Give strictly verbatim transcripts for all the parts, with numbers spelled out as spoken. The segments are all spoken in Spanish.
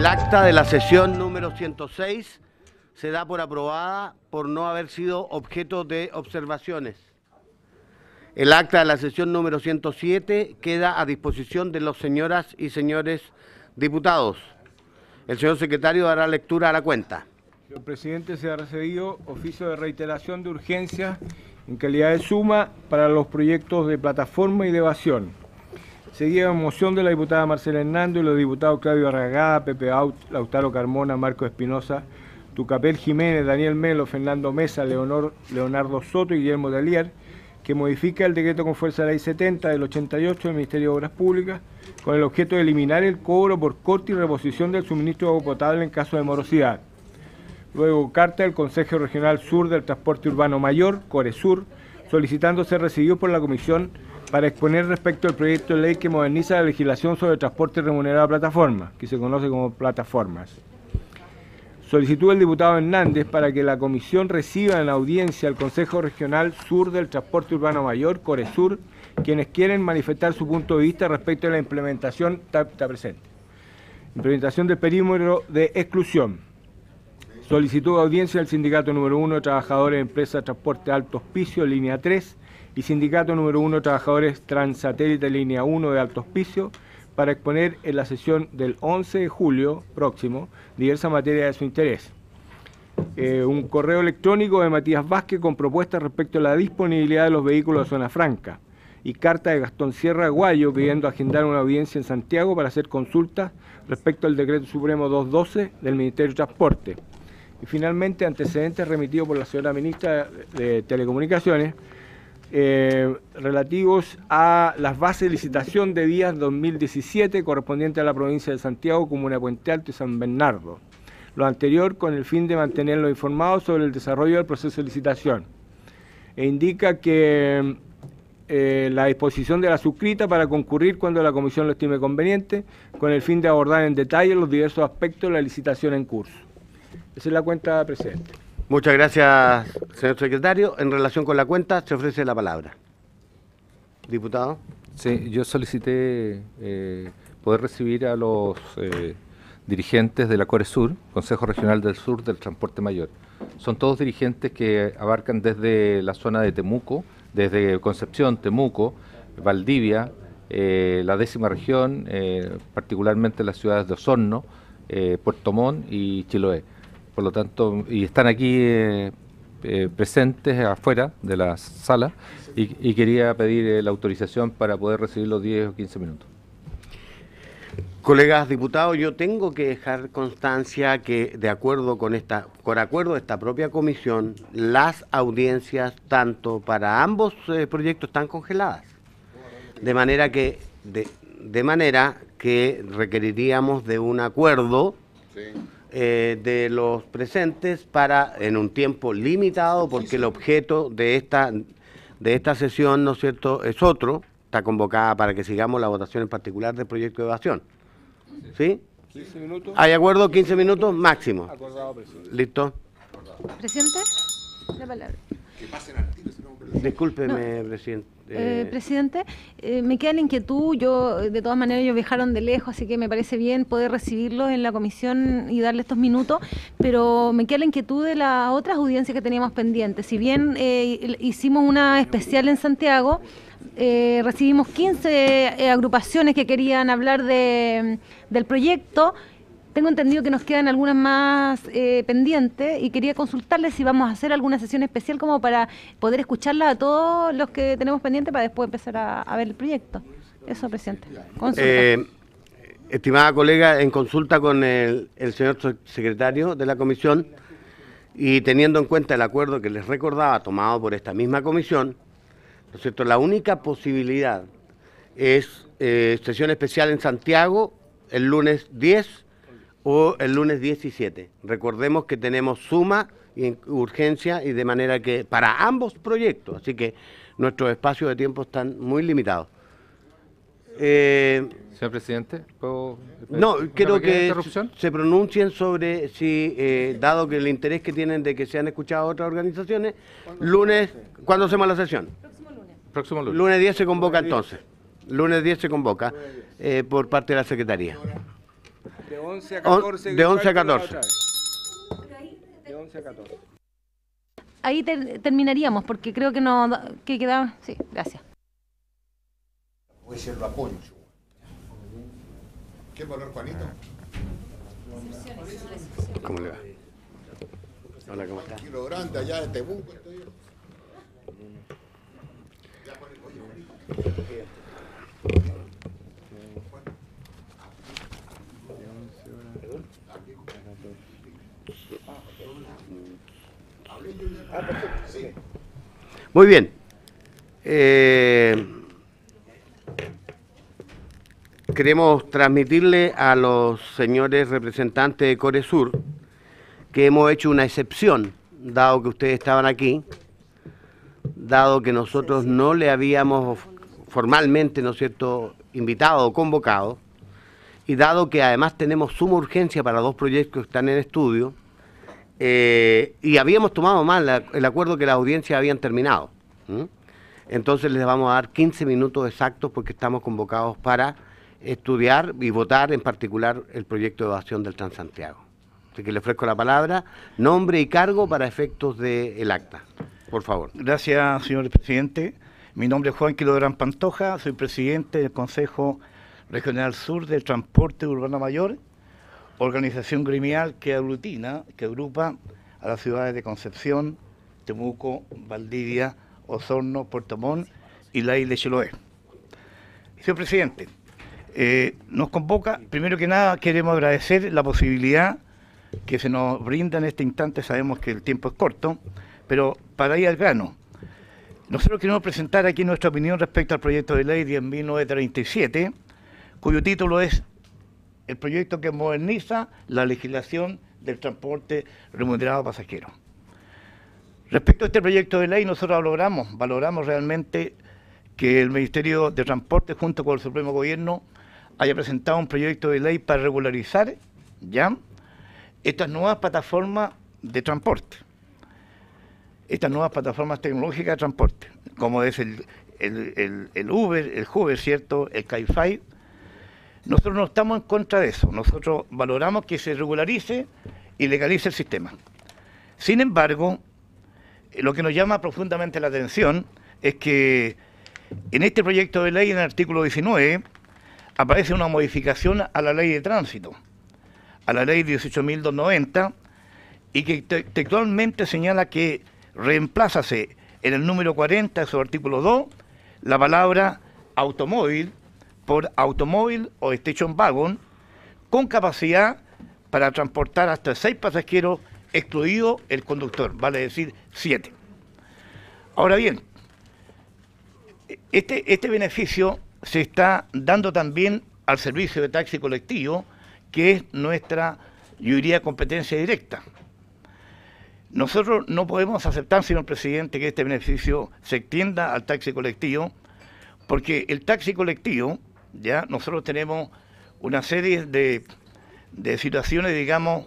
acta de la sesión número ciento seis se da por aprobada por no haber sido objeto de observaciones. El acta de la sesión número ciento siete queda a disposición de las señoras y señores diputados. El señor secretario dará lectura a la cuenta. Señor presidente, se ha recibido oficio de reiteración de urgencia en calidad de suma para los proyectos de plataforma y de evasión. Seguida moción de la diputada Marcela Hernández y los diputados Claudio Arragada, Pepe Aut, Lautaro Carmona, Marco Espinosa, Tucapel Jiménez, Daniel Melo, Fernando Mesa, Leonor, Leonardo Soto y Guillermo Dalier, que modifica el decreto con fuerza de la ley setenta del ochenta y ocho del Ministerio de Obras Públicas con el objeto de eliminar el cobro por corte y reposición del suministro de agua potable en caso de morosidad. Luego, carta del Consejo Regional Sur del Transporte Urbano Mayor, Coresur, solicitando ser recibido por la Comisión para exponer respecto al proyecto de ley que moderniza la legislación sobre transporte remunerado a plataformas, que se conoce como plataformas. Solicitud del diputado Hernández para que la Comisión reciba en audiencia al Consejo Regional Sur del Transporte Urbano Mayor, Coresur, quienes quieren manifestar su punto de vista respecto a la implementación, está, está presente, implementación del perímetro de exclusión. Solicitud de audiencia del Sindicato número uno de Trabajadores de Empresa de Transporte Alto Hospicio, línea tres, y Sindicato número uno de Trabajadores Transatélite, línea uno de Alto Hospicio, para exponer en la sesión del once de julio próximo diversas materias de su interés. Eh, un correo electrónico de Matías Vázquez con propuestas respecto a la disponibilidad de los vehículos de zona franca, y carta de Gastón Sierra Guayo pidiendo agendar una audiencia en Santiago para hacer consultas respecto al Decreto Supremo doscientos doce del Ministerio de Transporte. Y finalmente, antecedentes remitidos por la señora ministra de Telecomunicaciones, eh, relativos a las bases de licitación de vías dos mil diecisiete correspondientes a la provincia de Santiago, Comuna de Puente Alto y San Bernardo. Lo anterior con el fin de mantenerlos informados sobre el desarrollo del proceso de licitación. E indica que eh, la disposición de la suscrita para concurrir cuando la Comisión lo estime conveniente, con el fin de abordar en detalle los diversos aspectos de la licitación en curso. Esa es la cuenta, presidente. Muchas gracias, señor secretario. En relación con la cuenta, se ofrece la palabra. Diputado. Sí, yo solicité eh, poder recibir a los eh, dirigentes de la Coresur, Consejo Regional del Sur del Transporte Mayor. Son todos dirigentes que abarcan desde la zona de Temuco, desde Concepción, Temuco, Valdivia, eh, la décima región, eh, particularmente las ciudades de Osorno, eh, Puerto Montt y Chiloé. Por lo tanto, y están aquí eh, eh, presentes afuera de la sala y, y quería pedir eh, la autorización para poder recibir los diez o quince minutos. Colegas diputados, yo tengo que dejar constancia que de acuerdo con esta, con acuerdo de esta propia comisión, las audiencias tanto para ambos eh, proyectos están congeladas. De manera que, de, de manera que requeriríamos de un acuerdo sí. Eh, de los presentes para en un tiempo limitado, porque sí, sí. el objeto de esta de esta sesión, ¿no es cierto?, es otro, está convocada para que sigamos la votación en particular del proyecto de evasión. ¿Sí? quince minutos. ¿Hay acuerdo? quince minutos máximo. Acordado, presidente. ¿Listo? Acordado. Presidente, la palabra. Que pasen al tiro, si no, discúlpeme, no. presidente. Eh, presidente, eh, me queda la inquietud, yo de todas maneras ellos viajaron de lejos, así que me parece bien poder recibirlos en la comisión y darle estos minutos, pero me queda la inquietud de las otras audiencias que teníamos pendientes. Si bien eh, hicimos una especial en Santiago, eh, recibimos quince eh, agrupaciones que querían hablar de, del proyecto. Tengo entendido que nos quedan algunas más eh, pendientes y quería consultarles si vamos a hacer alguna sesión especial como para poder escucharla a todos los que tenemos pendientes para después empezar a, a ver el proyecto. Eso, presidente. Eh, estimada colega, en consulta con el, el señor secretario de la comisión y teniendo en cuenta el acuerdo que les recordaba tomado por esta misma comisión, ¿no es cierto?, la única posibilidad es eh, sesión especial en Santiago el lunes diez o el lunes diecisiete. Recordemos que tenemos suma y urgencia y de manera que para ambos proyectos, así que nuestros espacios de tiempo están muy limitados. Eh, Señor presidente, ¿puedo no, quiero que se pronuncien sobre si, eh, dado que el interés que tienen de que sean escuchadas otras organizaciones, lunes, ¿cuándo hacemos la sesión? Próximo lunes. Próximo lunes. Lunes diez se convoca entonces. Lunes diez se convoca eh, por parte de la Secretaría. De once a catorce. De once a catorce. De once a catorce. Ahí ter terminaríamos, porque creo que no que quedaba. Sí, gracias. Voy a decirlo a Poncho. ¿Qué valor, Juanito? ¿Cómo le va? Hola, ¿cómo está? Kilo grande allá de Temuco. Estoy yo. Muy bien. Eh, queremos transmitirle a los señores representantes de Coresur que hemos hecho una excepción, dado que ustedes estaban aquí, dado que nosotros no le habíamos formalmente, ¿no es cierto?, invitado o convocado, y dado que además tenemos suma urgencia para dos proyectos que están en estudio, eh, y habíamos tomado mal la, el acuerdo que las audiencias habían terminado. ¿Mm? Entonces les vamos a dar quince minutos exactos porque estamos convocados para estudiar y votar en particular el proyecto de evasión del Transantiago. Así que le ofrezco la palabra, nombre y cargo para efectos del acta. Por favor. Gracias, señor presidente. Mi nombre es Juan Quilodrán Pantoja, soy presidente del Consejo Regional Sur del Transporte Urbano Mayor, organización gremial que aglutina, que agrupa a las ciudades de Concepción, Temuco, Valdivia, Osorno, Puerto Montt y la isla de Chiloé. Señor presidente, eh, nos convoca, primero que nada queremos agradecer la posibilidad que se nos brinda en este instante, sabemos que el tiempo es corto, pero para ir al grano, nosotros queremos presentar aquí nuestra opinión respecto al proyecto de ley diez mil novecientos treinta y siete, cuyo título es el proyecto que moderniza la legislación del transporte remunerado pasajero. Respecto a este proyecto de ley, nosotros valoramos, valoramos realmente que el Ministerio de Transporte, junto con el Supremo Gobierno, haya presentado un proyecto de ley para regularizar ya estas nuevas plataformas de transporte, estas nuevas plataformas tecnológicas de transporte, como es el, el, el, el Uber, el Uber, ¿cierto?, el Cabify. Nosotros no estamos en contra de eso, nosotros valoramos que se regularice y legalice el sistema. Sin embargo, lo que nos llama profundamente la atención es que en este proyecto de ley, en el artículo diecinueve, aparece una modificación a la ley de tránsito, a la ley dieciocho mil doscientos noventa, y que te textualmente señala que reemplázase en el número cuarenta de su artículo dos la palabra automóvil por automóvil o station wagon con capacidad para transportar hasta seis pasajeros, excluido el conductor, vale decir siete. Ahora bien, este, este beneficio se está dando también al servicio de taxi colectivo, que es nuestra, yo diría, competencia directa. Nosotros no podemos aceptar, señor presidente, que este beneficio se extienda al taxi colectivo, porque el taxi colectivo, ya nosotros tenemos una serie de, de situaciones, digamos...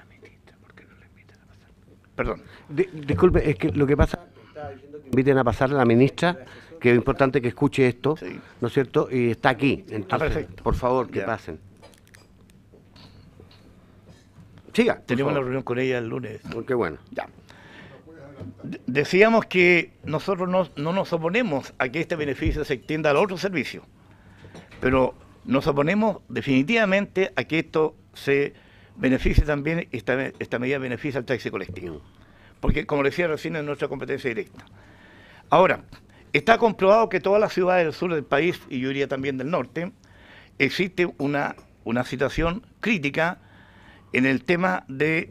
Perdón. De, disculpe, es que lo que pasa es que inviten a pasar a la ministra, que es importante que escuche esto, sí, ¿no es cierto? Y está aquí. Entonces, ah, perfecto. Por favor, que ya pasen. Siga. Tenemos una reunión con ella el lunes. Qué bueno. Ya. De decíamos que nosotros no, no nos oponemos a que este beneficio se extienda a los otros servicios, pero nos oponemos definitivamente a que esto se beneficie también, esta, esta medida beneficia al taxi colectivo, porque como le decía recién, es nuestra competencia directa. Ahora, está comprobado que todas las ciudades del sur del país, y yo diría también del norte, existe una, una situación crítica en el tema de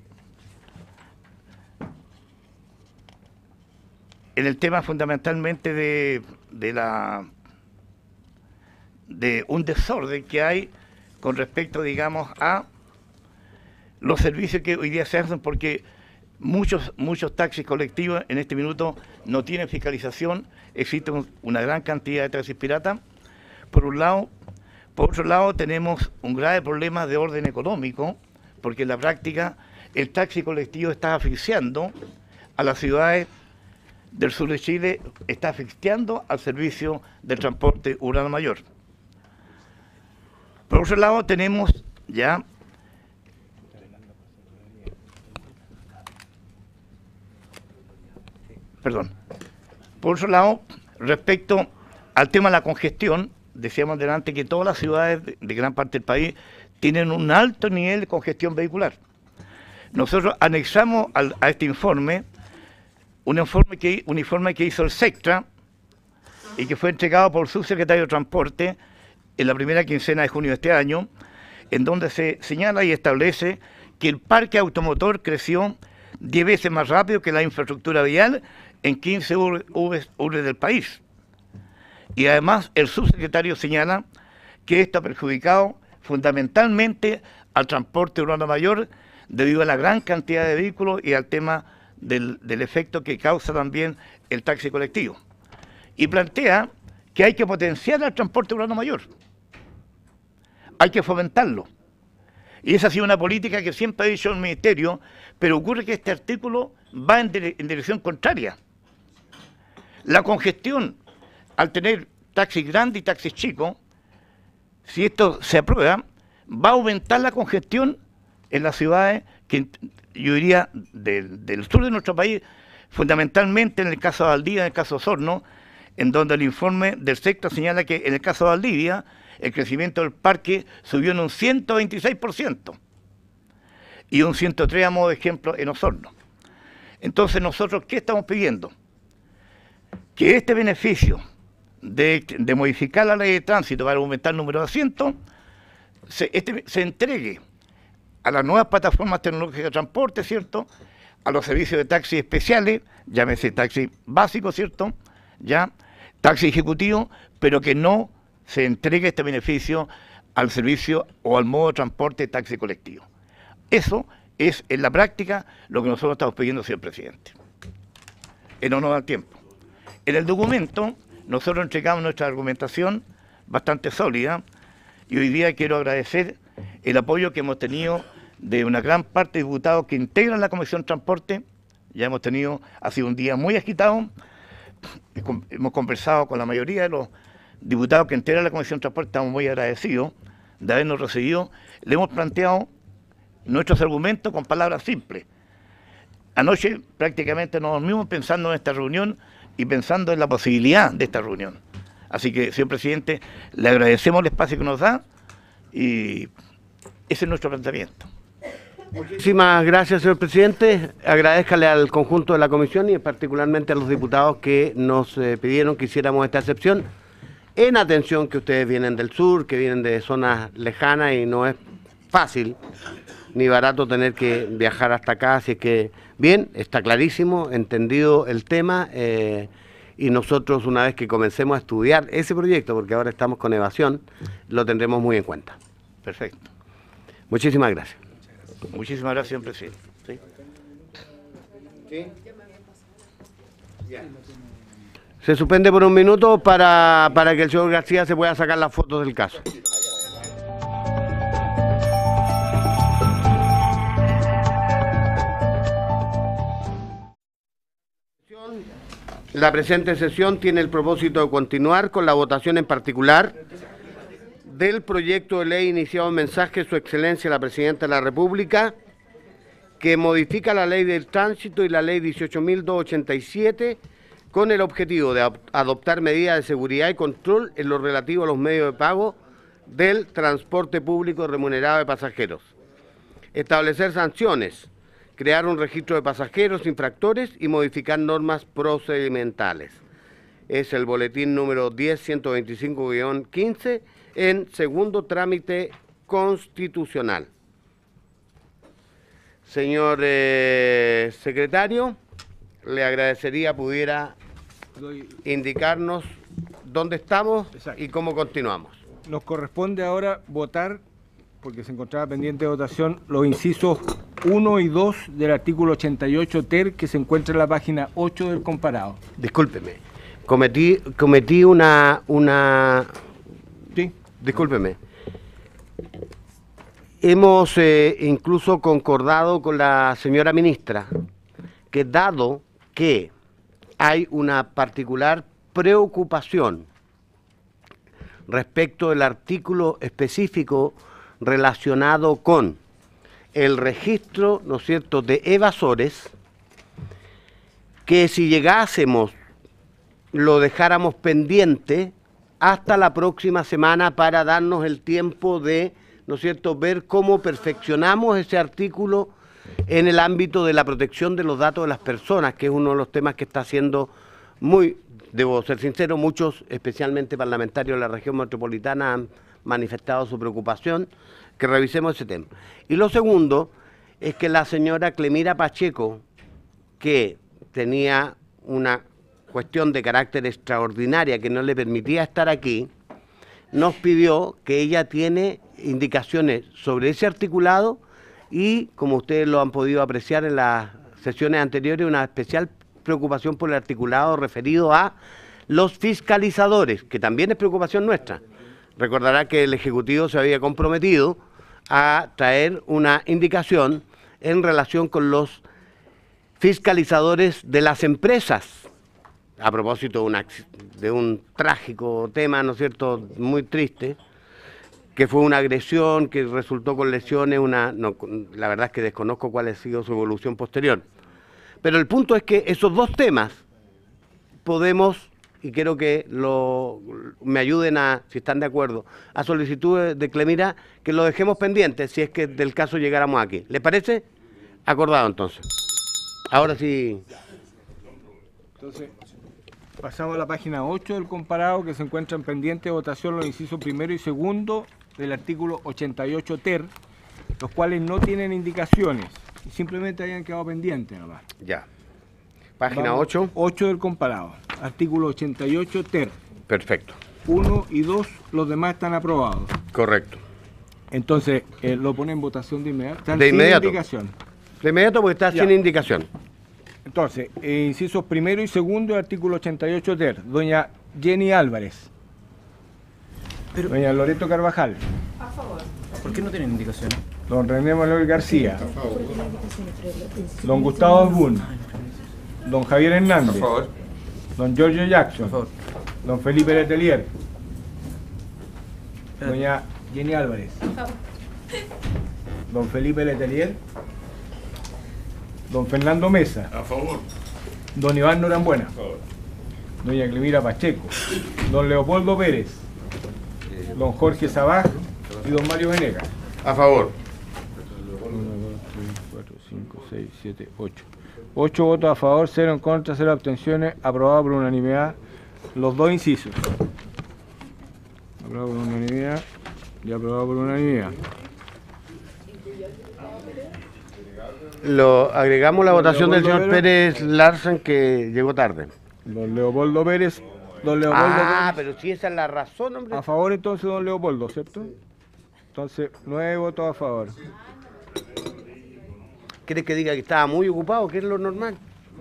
en el tema fundamentalmente de, de la de un desorden que hay con respecto, digamos, a los servicios que hoy día se hacen, porque muchos muchos taxis colectivos en este minuto no tienen fiscalización, existe un, una gran cantidad de taxis piratas, por un lado. Por otro lado, tenemos un grave problema de orden económico, porque en la práctica el taxi colectivo está asfixiando a las ciudades del sur de Chile, está asfixiando al servicio del transporte urbano mayor. Por otro lado, tenemos ya perdón. Por otro lado, respecto al tema de la congestión, decíamos delante que todas las ciudades de, de gran parte del país tienen un alto nivel de congestión vehicular. Nosotros anexamos al, a este informe un informe, que, un informe que hizo el SECTRA y que fue entregado por el subsecretario de Transporte en la primera quincena de junio de este año, en donde se señala y establece que el parque automotor creció diez veces más rápido que la infraestructura vial en quince urbes del país. Y además el subsecretario señala que esto ha perjudicado fundamentalmente al transporte urbano mayor debido a la gran cantidad de vehículos y al tema del, del efecto que causa también el taxi colectivo. Y plantea que hay que potenciar el transporte urbano mayor, hay que fomentarlo. Y esa ha sido una política que siempre ha dicho el Ministerio, pero ocurre que este artículo va en, dire en dirección contraria. La congestión, al tener taxis grandes y taxis chicos, si esto se aprueba, va a aumentar la congestión en las ciudades, que yo diría del, del sur de nuestro país, fundamentalmente en el caso de Valdivia, en el caso de Osorno, en donde el informe del sector señala que en el caso de Valdivia el crecimiento del parque subió en un ciento veintiséis por ciento y un ciento tres por ciento a modo de ejemplo en Osorno. Entonces nosotros, ¿qué estamos pidiendo? Que este beneficio de, de modificar la ley de tránsito para aumentar el número de asientos se, este, se entregue a las nuevas plataformas tecnológicas de transporte, ¿cierto? A los servicios de taxis especiales, llámese taxi básico, ¿cierto? Ya, taxi ejecutivo, pero que no se entregue este beneficio al servicio o al modo de transporte de taxi colectivo. Eso es en la práctica lo que nosotros estamos pidiendo, señor presidente. En no nos da tiempo. En el documento nosotros entregamos nuestra argumentación bastante sólida y hoy día quiero agradecer el apoyo que hemos tenido de una gran parte de diputados que integran la Comisión de Transporte. Ya hemos tenido, ha sido un día muy agitado, hemos conversado con la mayoría de los diputados que integran la Comisión de Transporte, estamos muy agradecidos de habernos recibido. Le hemos planteado nuestros argumentos con palabras simples. Anoche prácticamente nos dormimos pensando en esta reunión y pensando en la posibilidad de esta reunión. Así que, señor presidente, le agradecemos el espacio que nos da y ese es nuestro planteamiento. Muchísimas gracias, señor presidente. Agradezcale al conjunto de la comisión y particularmente a los diputados que nos eh, pidieron que hiciéramos esta excepción, en atención que ustedes vienen del sur, que vienen de zonas lejanas y no es fácil ni barato tener que viajar hasta acá, así que bien, está clarísimo, entendido el tema, eh, y nosotros una vez que comencemos a estudiar ese proyecto, porque ahora estamos con evasión, lo tendremos muy en cuenta. Perfecto. Muchísimas gracias. Muchísimas gracias, señor presidente. ¿Sí? ¿Sí? Se suspende por un minuto para, para que el señor García se pueda sacar las fotos del caso. La presente sesión tiene el propósito de continuar con la votación en particular del proyecto de ley iniciado en mensaje de Su Excelencia la Presidenta de la República, que modifica la Ley del Tránsito y la Ley dieciocho mil doscientos ochenta y siete con el objetivo de adoptar medidas de seguridad y control en lo relativo a los medios de pago del transporte público remunerado de pasajeros, establecer sanciones, crear un registro de pasajeros infractores y modificar normas procedimentales. Es el boletín número diez ciento veinticinco guión quince en segundo trámite constitucional. Señor eh, secretario, le agradecería pudiera indicarnos dónde estamos. Exacto. Y cómo continuamos. Nos corresponde ahora votar, porque se encontraba pendiente de votación, los incisos uno y dos del artículo ochenta y ocho ter, que se encuentra en la página ocho del comparado. Discúlpeme, cometí, cometí una... una... Sí. Discúlpeme. Hemos eh, incluso concordado con la señora ministra que dado que hay una particular preocupación respecto del artículo específico relacionado con el registro, ¿no es cierto?, de evasores, que si llegásemos lo dejáramos pendiente hasta la próxima semana para darnos el tiempo de, ¿no es cierto?, ver cómo perfeccionamos ese artículo en el ámbito de la protección de los datos de las personas, que es uno de los temas que está siendo muy, debo ser sincero, muchos, especialmente parlamentarios de la región metropolitana, han manifestado su preocupación, que revisemos ese tema. Y lo segundo es que la señora Clemira Pacheco, que tenía una cuestión de carácter extraordinaria que no le permitía estar aquí, nos pidió que ella tiene indicaciones sobre ese articulado y, como ustedes lo han podido apreciar en las sesiones anteriores, una especial preocupación por el articulado referido a los fiscalizadores, que también es preocupación nuestra. Recordará que el Ejecutivo se había comprometido a traer una indicación en relación con los fiscalizadores de las empresas, a propósito de, una, de un trágico tema, ¿no es cierto?, muy triste, que fue una agresión que resultó con lesiones, una, no, la verdad es que desconozco cuál ha sido su evolución posterior. Pero el punto es que esos dos temas podemos, y quiero que lo, me ayuden a, si están de acuerdo, a solicitud de Clemira, que lo dejemos pendiente si es que del caso llegáramos aquí. ¿Les parece? Acordado entonces. Ahora sí. Entonces, pasamos a la página ocho del comparado, que se encuentra en pendiente de votación los incisos primero y segundo del artículo ochenta y ocho ter, los cuales no tienen indicaciones, y simplemente hayan quedado pendientes nomás. Ya. Página ocho. ocho del comparado, artículo ochenta y ocho ter. Perfecto. uno y dos, los demás están aprobados. Correcto. Entonces, eh, lo pone en votación de inmediato. Están De sin inmediato. indicación. De inmediato porque está Ya. sin indicación. Entonces, eh, incisos primero y segundo del artículo ochenta y ocho ter. Doña Jenny Álvarez. Pero- Doña Loreto Carvajal. ¿Por qué no tienen indicaciones? Don René Manuel García. Don Gustavo Osbun. Don Javier Hernández. Por favor. Don Giorgio Jackson. Por favor. Don Felipe Letelier. Doña Jenny Álvarez. Don Felipe Letelier. Don Fernando Mesa. A favor. Don Iván Norambuena. A favor. Doña Clemira Pacheco. Don Leopoldo Pérez. Don Jorge Sabaj y don Mario Venegas. A favor. uno, dos, tres, cuatro, cinco, seis, siete, ocho. ocho votos a favor, cero en contra, cero abstenciones. Aprobado por unanimidad los dos incisos. Aprobado por unanimidad y aprobado por unanimidad. Lo agregamos la Don votación del Leopoldo señor Pérez Larsen, que llegó tarde. Don Leopoldo Pérez. Don Leopoldo Ah, Pérez. pero si esa es la razón, hombre. A favor entonces don Leopoldo, ¿cierto? Entonces, nueve votos a favor. ¿Quieres que diga que estaba muy ocupado, que es lo normal?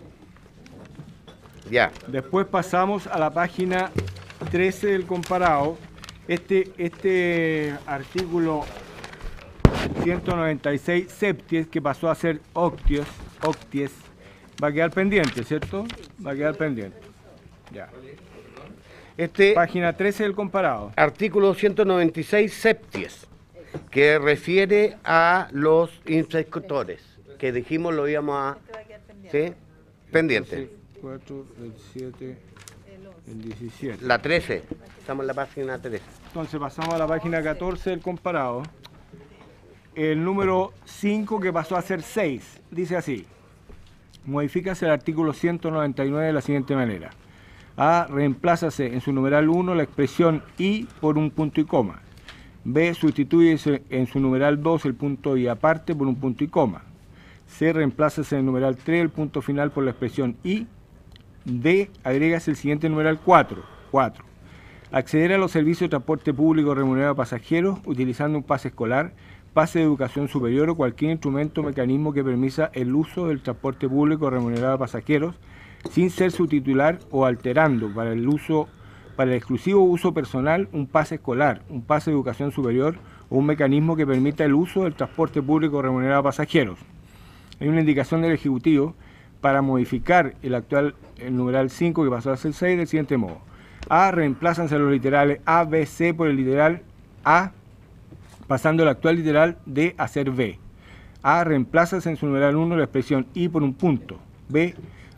Ya. Después pasamos a la página trece del comparado. Este, este artículo ciento noventa y seis septies, que pasó a ser octies, octies, va a quedar pendiente, ¿cierto? Va a quedar pendiente. Ya. Este Página trece del comparado. artículo ciento noventa y seis septies, que refiere a los inspectores, que dijimos lo íbamos a... ¿Sí? Pendiente. cuatro, el siete, el diecisiete. La trece. Estamos en la página trece. Entonces pasamos a la página catorce del comparado. El número cinco, que pasó a ser seis, dice así: modifícase el artículo ciento noventa y nueve de la siguiente manera. A. Reemplázase en su numeral uno la expresión y por un punto y coma. B. Sustituyese en su numeral dos el punto y aparte por un punto y coma. C. Reemplázase en el numeral tres el punto final por la expresión y. D. Agrégase el siguiente numeral cuatro. cuatro. Acceder a los servicios de transporte público remunerado a pasajeros utilizando un pase escolar, pase de educación superior o cualquier instrumento o mecanismo que permita el uso del transporte público remunerado a pasajeros sin ser su titular o alterando para el uso para el exclusivo uso personal un pase escolar, un pase de educación superior o un mecanismo que permita el uso del transporte público remunerado a pasajeros. Hay una indicación del Ejecutivo para modificar el actual el numeral cinco, que pasó a ser seis, del siguiente modo. A. Reemplázanse los literales A, B, C por el literal A, pasando el actual literal D a ser B. A. Reemplázase en su numeral uno la expresión I por un punto. B.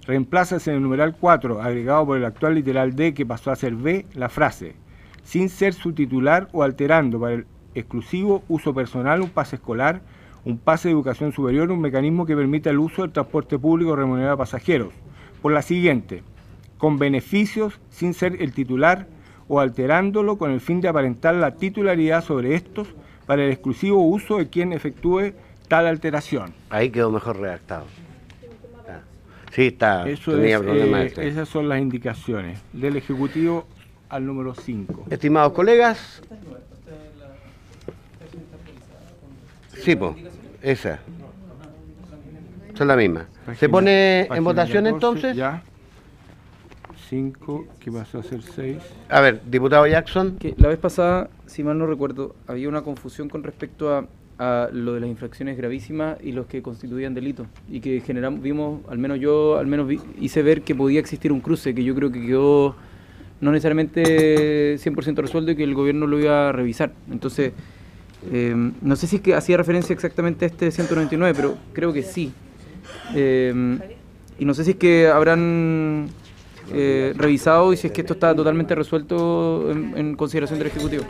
reemplazas en el numeral cuatro, agregado por el actual literal D, que pasó a ser B, la frase, sin ser su titular o alterando para el exclusivo uso personal un pase escolar, un pase de educación superior, un mecanismo que permita el uso del transporte público remunerado a pasajeros, por la siguiente, con beneficios sin ser el titular o alterándolo con el fin de aparentar la titularidad sobre estos para el exclusivo uso de quien efectúe tal alteración. Ahí quedó mejor redactado. Ah. Sí, está. Eso tenía es, problema eh, este. esas son las indicaciones del Ejecutivo al número cinco. Estimados colegas. Sí, pues, esa. Son la misma. ¿Se pone en Página votación catorce, entonces? Ya. cinco, que pasó a ser seis. A ver, diputado Jackson. Que la vez pasada, si mal no recuerdo, había una confusión con respecto a, a lo de las infracciones gravísimas y los que constituían delito. Y que generamos, vimos, al menos yo, al menos vi, hice ver que podía existir un cruce, que yo creo que quedó no necesariamente cien por ciento resuelto y que el gobierno lo iba a revisar. Entonces, eh, no sé si es que hacía referencia exactamente a este ciento noventa y nueve, pero creo que sí. Eh, y no sé si es que habrán eh, revisado y si es que esto está totalmente resuelto en, en consideración del Ejecutivo.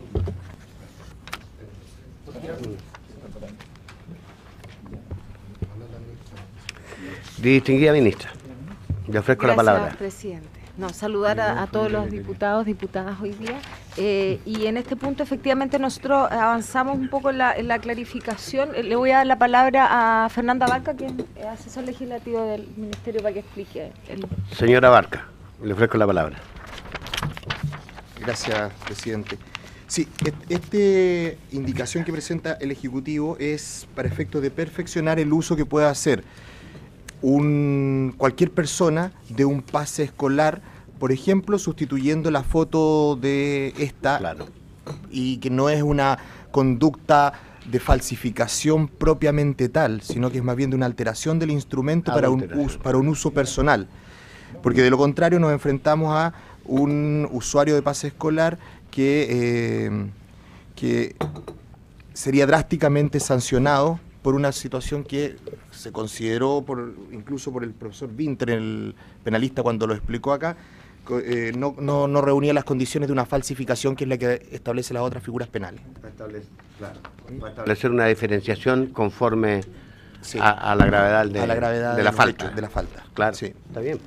Distinguida ministra, le ofrezco la palabra. Gracias, presidente. No, saludar a, a todos los diputados, diputadas hoy día. Eh, y en este punto, efectivamente, nosotros avanzamos un poco en la, en la clarificación. Le voy a dar la palabra a Fernanda Barca, que es asesor legislativo del Ministerio, para que explique. El... Señora Barca, le ofrezco la palabra. Gracias, presidente. Sí, esta indicación que presenta el Ejecutivo es para efectos de perfeccionar el uso que pueda hacer un, cualquier persona de un pase escolar, por ejemplo, sustituyendo la foto de esta, Claro. y que no es una conducta de falsificación propiamente tal, sino que es más bien de una alteración del instrumento para un, Adulteración. uso, para un uso personal. Porque de lo contrario nos enfrentamos a un usuario de pase escolar que, eh, que sería drásticamente sancionado por una situación que se consideró por, incluso por el profesor Winter, el penalista, cuando lo explicó acá, eh, no, no, no reunía las condiciones de una falsificación, que es la que establece las otras figuras penales. Para establecer, claro, para establecer una diferenciación conforme Sí. a, a la gravedad, de, A la gravedad de de la los falta. hechos, de la falta. Claro, Sí. está bien.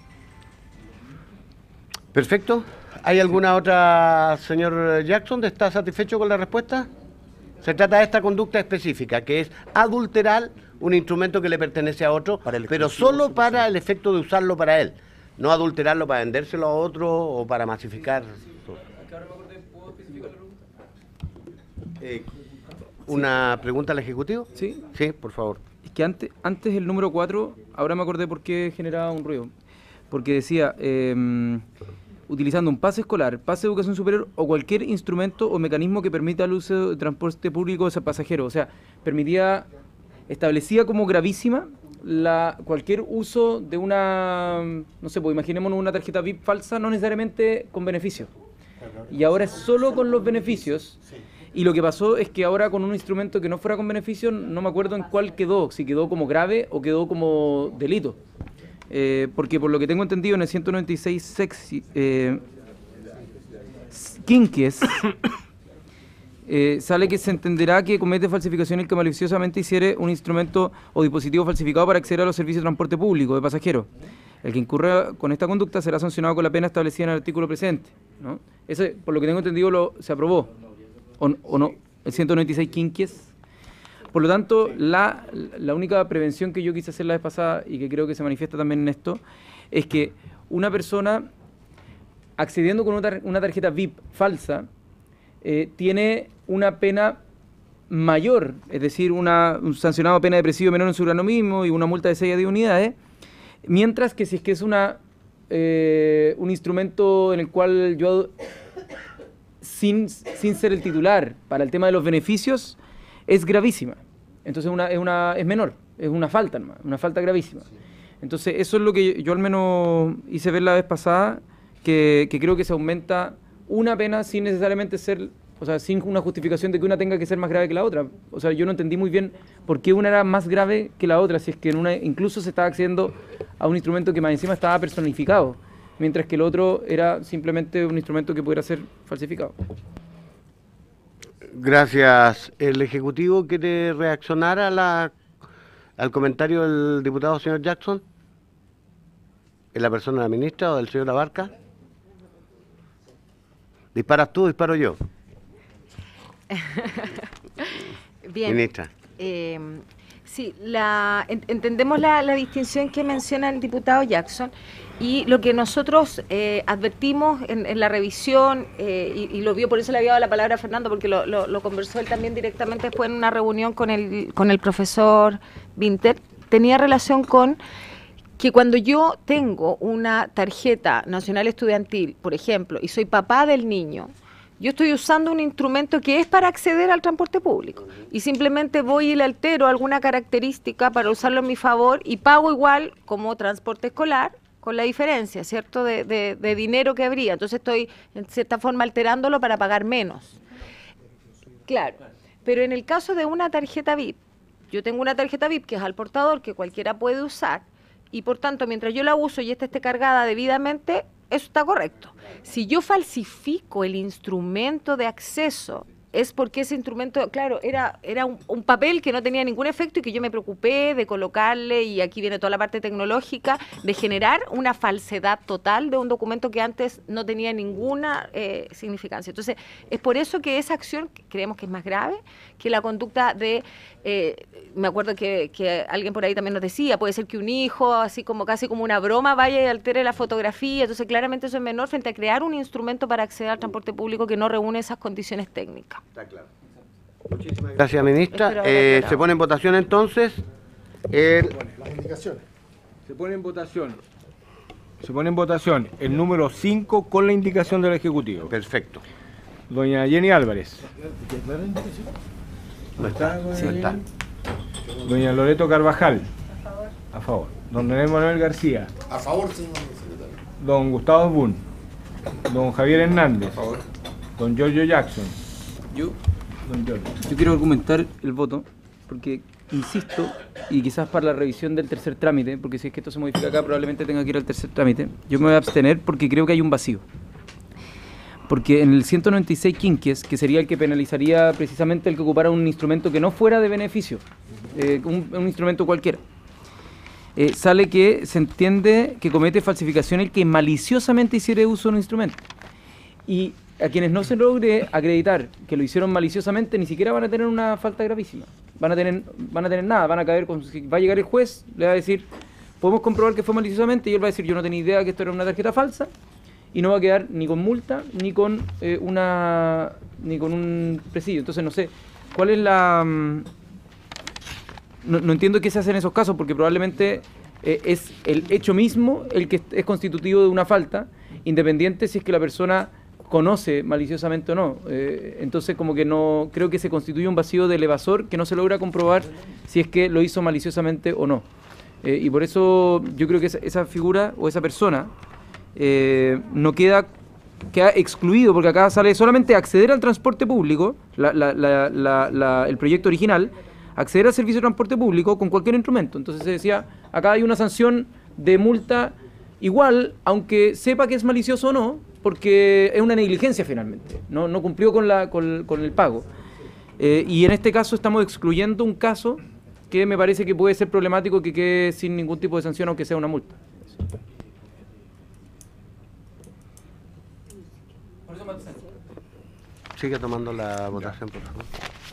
Perfecto. ¿Hay alguna otra, señor Jackson? ¿Está satisfecho con la respuesta? Se trata de esta conducta específica, que es adulterar un instrumento que le pertenece a otro, Para el pero exclusivo solo uso para personal. el efecto de usarlo para él, no adulterarlo para vendérselo a otro o para masificar. Eh, ¿Una pregunta al Ejecutivo? Sí. Sí, por favor. Es que antes, antes el número cuatro, ahora me acordé por qué generaba un ruido. Porque decía, eh, utilizando un pase escolar, pase de educación superior o cualquier instrumento o mecanismo que permita el uso de transporte público de pasajeros. O sea, permitía, establecía como gravísima la, cualquier uso de una, no sé, pues imaginémonos una tarjeta V I P falsa, no necesariamente con beneficios. Y ahora es solo con los beneficios. Y lo que pasó es que ahora con un instrumento que no fuera con beneficios, no me acuerdo en cuál quedó, si quedó como grave o quedó como delito. Eh, porque por lo que tengo entendido en el ciento noventa y seis sexy, eh, quinquies, eh, sale que se entenderá que comete falsificación el que maliciosamente hiciere un instrumento o dispositivo falsificado para acceder a los servicios de transporte público de pasajeros. El que incurra con esta conducta será sancionado con la pena establecida en el artículo presente, ¿no? Ese, por lo que tengo entendido, lo, se aprobó, o, o no, el ciento noventa y seis quinquies. Por lo tanto, la, la única prevención que yo quise hacer la vez pasada y que creo que se manifiesta también en esto, es que una persona accediendo con una, tar una tarjeta V I P falsa eh, tiene una pena mayor, es decir, una, un sancionado a pena de presidio menor en su grado mínimo y una multa de seis a diez unidades, mientras que si es que es una eh, un instrumento en el cual yo, sin, sin ser el titular, para el tema de los beneficios, es gravísima. Entonces una, es, una, es menor, es una falta nomás, una falta gravísima. Entonces eso es lo que yo, yo al menos hice ver la vez pasada, que, que creo que se aumenta una pena sin necesariamente ser O sea, sin una justificación de que una tenga que ser más grave que la otra. O sea, yo no entendí muy bien por qué una era más grave que la otra, si es que en una incluso se estaba accediendo a un instrumento que más encima estaba personificado, mientras que el otro era simplemente un instrumento que pudiera ser falsificado. Gracias. ¿El Ejecutivo quiere reaccionar a la, al comentario del diputado señor Jackson? ¿Es la persona de la ministra o del señor Abarca? ¿Disparas tú, disparo yo? Bien. Ministra. Eh, sí, la, en, entendemos la, la distinción que menciona el diputado Jackson y lo que nosotros eh, advertimos en, en la revisión, eh, y, y lo vio, por eso le había dado la palabra a Fernando, porque lo, lo, lo conversó él también directamente después en una reunión con el, con el profesor Winter, tenía relación con que cuando yo tengo una tarjeta nacional estudiantil, por ejemplo, y soy papá del niño, yo estoy usando un instrumento que es para acceder al transporte público y simplemente voy y le altero alguna característica para usarlo en mi favor y pago igual como transporte escolar, con la diferencia, ¿cierto?, de, de, de dinero que habría. Entonces estoy, en cierta forma, alterándolo para pagar menos. Claro, pero en el caso de una tarjeta V I P, yo tengo una tarjeta V I P que es al portador, que cualquiera puede usar, y por tanto, mientras yo la uso y esta esté cargada debidamente, eso está correcto. Si yo falsifico el instrumento de acceso, es porque ese instrumento, claro, era, era un, un papel que no tenía ningún efecto y que yo me preocupé de colocarle, y aquí viene toda la parte tecnológica, de generar una falsedad total de un documento que antes no tenía ninguna eh, significancia. Entonces, es por eso que esa acción creemos que es más grave que la conducta de, eh, me acuerdo que, que alguien por ahí también nos decía, puede ser que un hijo, así como casi como una broma, vaya y altere la fotografía. Entonces, claramente eso es menor frente a crear un instrumento para acceder al transporte público que no reúne esas condiciones técnicas. Está claro. Muchísimas gracias, ministra. Eh, se pone en votación entonces el... Las indicaciones. Se pone en votación. Se pone en votación el número cinco con la indicación del Ejecutivo. Perfecto. Doña Jenny Álvarez. No está. Sí, No está. Doña Loreto Carvajal. A favor. A favor. Don René Manuel García. A favor, señor secretario. Don Gustavo Bun. Don Javier Hernández. A favor. Don Giorgio Jackson. Yo, Don Giorgio. yo quiero argumentar el voto, porque insisto, y quizás para la revisión del tercer trámite, porque si es que esto se modifica acá, probablemente tenga que ir al tercer trámite, yo me voy a abstener porque creo que hay un vacío. Porque en el ciento noventa y seis quinques, que sería el que penalizaría precisamente el que ocupara un instrumento que no fuera de beneficio, eh, un, un instrumento cualquiera, eh, sale que se entiende que comete falsificación el que maliciosamente hiciere uso de un instrumento. Y a quienes no se logre acreditar que lo hicieron maliciosamente, ni siquiera van a tener una falta gravísima. Van a tener, van a tener nada, van a caer con, va a llegar el juez, le va a decir, podemos comprobar que fue maliciosamente, y él va a decir, yo no tenía idea que esto era una tarjeta falsa, y no va a quedar ni con multa, ni con eh, una ni con un presidio. Entonces no sé, ¿cuál es la...? Um, no, no entiendo qué se hace en esos casos, porque probablemente eh, es el hecho mismo el que es constitutivo de una falta, independiente si es que la persona conoce maliciosamente o no. Eh, entonces como que no, creo que se constituye un vacío del evasor que no se logra comprobar si es que lo hizo maliciosamente o no. Eh, y por eso yo creo que esa, esa figura o esa persona eh, no queda, queda excluido, porque acá sale solamente acceder al transporte público, la, la, la, la, la, el proyecto original, acceder al servicio de transporte público con cualquier instrumento. Entonces se decía, acá hay una sanción de multa igual, aunque sepa que es malicioso o no, porque es una negligencia finalmente, no, no cumplió con, la, con, con el pago. Eh, y en este caso estamos excluyendo un caso que me parece que puede ser problemático, que quede sin ningún tipo de sanción, aunque sea una multa. Sigue tomando la votación, por favor.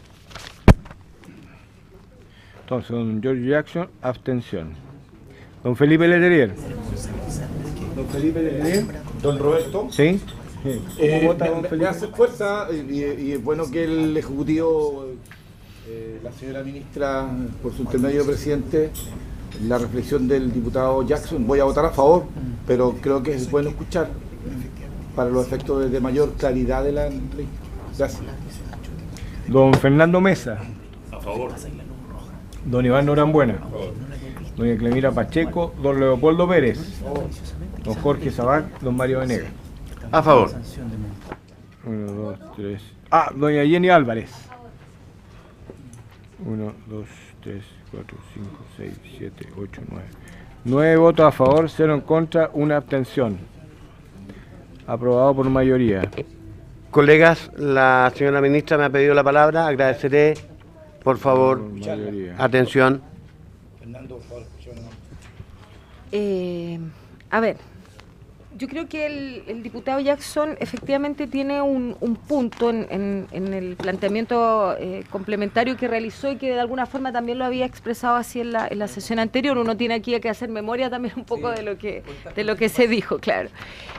Entonces, don Giorgio Jackson, abstención. Don Felipe Letelier. Don Felipe Letelier. Don Roberto. ¿Sí? Sí. Eh, ¿Cómo vota me, don me Felipe? hace fuerza y, y es bueno que el Ejecutivo, eh, la señora ministra, por su intermedio presidente, la reflexión del diputado Jackson, voy a votar a favor, pero creo que es bueno escuchar para los efectos de, de mayor claridad de la ley. Gracias. Don Fernando Mesa. A favor. Don Iván Norambuena. A favor. Doña Clemira Pacheco. Don Leopoldo Pérez. Don Jorge Sabac. Don Mario Venegas. A favor. Uno, dos, tres. Ah, doña Jenny Álvarez. Uno, dos, tres, cuatro, cinco, seis, siete, ocho, nueve. Nueve votos a favor, cero en contra, una abstención. Aprobado por mayoría. Colegas, la señora ministra me ha pedido la palabra. Agradeceré, por favor, Por mayoría. atención. Eh, a ver, yo creo que el, el diputado Jackson efectivamente tiene un, un punto en, en- en el planteamiento eh, complementario que realizó y que de alguna forma también lo había expresado así en la, en la sesión anterior. Uno tiene aquí que hacer memoria también un poco de lo que de lo que se dijo, claro.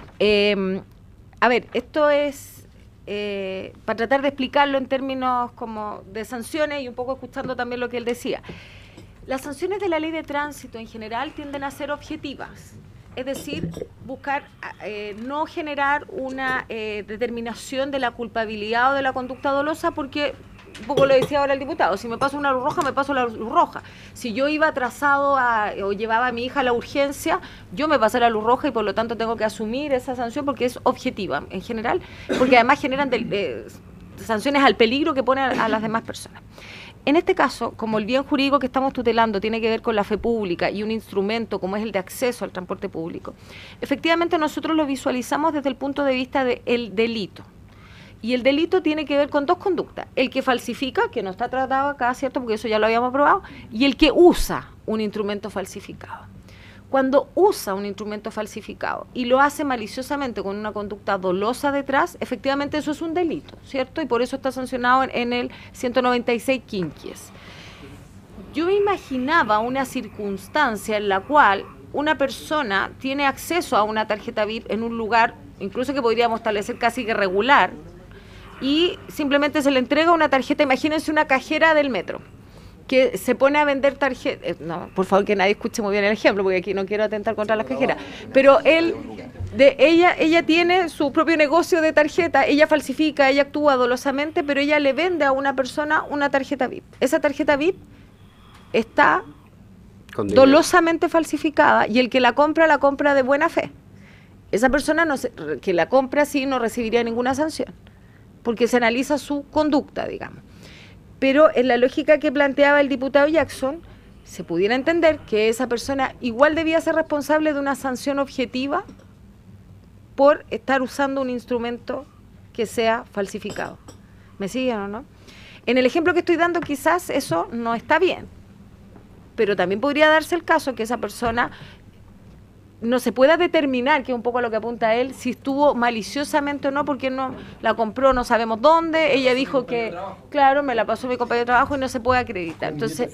Eh, a ver, esto es eh, para tratar de explicarlo en términos como de sanciones y un poco escuchando también lo que él decía. Las sanciones de la ley de tránsito en general tienden a ser objetivas, es decir, buscar eh, no generar una eh, determinación de la culpabilidad o de la conducta dolosa, porque, un poco lo decía ahora el diputado, si me paso una luz roja, me paso la luz roja. Si yo iba atrasado a, o llevaba a mi hija a la urgencia, yo me pasé la luz roja y por lo tanto tengo que asumir esa sanción porque es objetiva en general, porque además generan de, de, sanciones al peligro que ponen a, a las demás personas. En este caso, como el bien jurídico que estamos tutelando tiene que ver con la fe pública y un instrumento como es el de acceso al transporte público, efectivamente nosotros lo visualizamos desde el punto de vista del delito. Y el delito tiene que ver con dos conductas: el que falsifica, que no está tratado acá, ¿cierto?, porque eso ya lo habíamos probado, y el que usa un instrumento falsificado. Cuando usa un instrumento falsificado y lo hace maliciosamente con una conducta dolosa detrás, efectivamente eso es un delito, ¿cierto? Y por eso está sancionado en, en el ciento noventa y seis quinquies. Yo me imaginaba una circunstancia en la cual una persona tiene acceso a una tarjeta V I P en un lugar, incluso que podríamos establecer casi que regular, y simplemente se le entrega una tarjeta. Imagínense una cajera del metro que se pone a vender tarjetas, no, por favor que nadie escuche muy bien el ejemplo, porque aquí no quiero atentar contra las cajeras, pero él, de ella, ella tiene su propio negocio de tarjeta, ella falsifica, ella actúa dolosamente, pero ella le vende a una persona una tarjeta V I P. Esa tarjeta V I P está dolosamente falsificada y el que la compra, la compra de buena fe. Esa persona no se, que la compra sí no recibiría ninguna sanción, porque se analiza su conducta, digamos. Pero en la lógica que planteaba el diputado Jackson, se pudiera entender que esa persona igual debía ser responsable de una sanción objetiva por estar usando un instrumento que sea falsificado. ¿Me siguen o no? En el ejemplo que estoy dando quizás eso no está bien, pero también podría darse el caso que esa persona no se pueda determinar, que es un poco lo que apunta él, si estuvo maliciosamente o no, porque no la compró, no sabemos dónde, ella dijo que, claro, me la pasó mi compañero de trabajo y no se puede acreditar. Entonces,